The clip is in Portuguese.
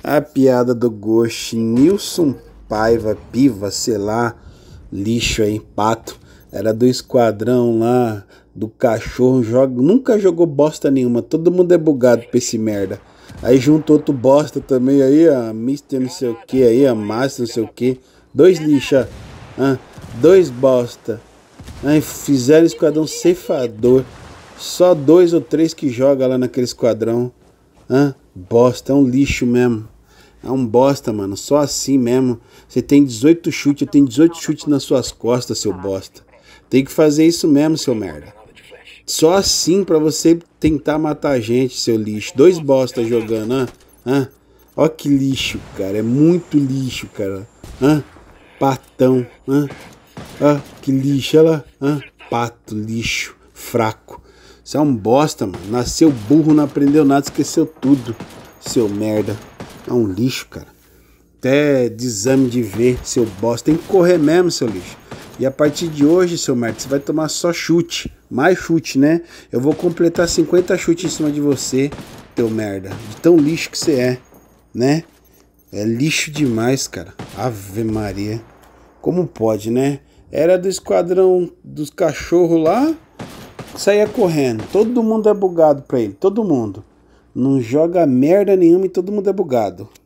A piada do Ghost, Nilson Paiva, Piva, sei lá, lixo aí, pato. Era do esquadrão lá, do cachorro, nunca jogou bosta nenhuma, todo mundo é bugado pra esse merda. Aí juntou outro bosta também aí, a Mister não sei o que aí, a Master não sei o que. Dois lixa, dois bosta. Aí fizeram esquadrão ceifador. Só 2 ou 3 que joga lá naquele esquadrão. Bosta, é um lixo mesmo. É um bosta, mano. Só assim mesmo. Você tem 18 chutes, eu tenho 18 chutes nas suas costas, seu bosta. Tem que fazer isso mesmo, seu merda. Só assim pra você tentar matar a gente, seu lixo. 2 bosta jogando, Ó que lixo, cara. É muito lixo, cara. Patão, Ó que lixo, olha lá. Pato, lixo, fraco. Você é um bosta, mano. Nasceu burro, não aprendeu nada, esqueceu tudo. Seu merda. É um lixo, cara. Até de exame de ver, seu bosta. Tem que correr mesmo, seu lixo. E a partir de hoje, seu merda, você vai tomar só chute. Mais chute, né? Eu vou completar 50 chutes em cima de você, teu merda. De tão lixo que você é, né? É lixo demais, cara. Ave Maria. Como pode, né? Era do esquadrão dos cachorros lá. Saía correndo. Todo mundo é bugado pra ele. Todo mundo. Não joga merda nenhuma e todo mundo é bugado.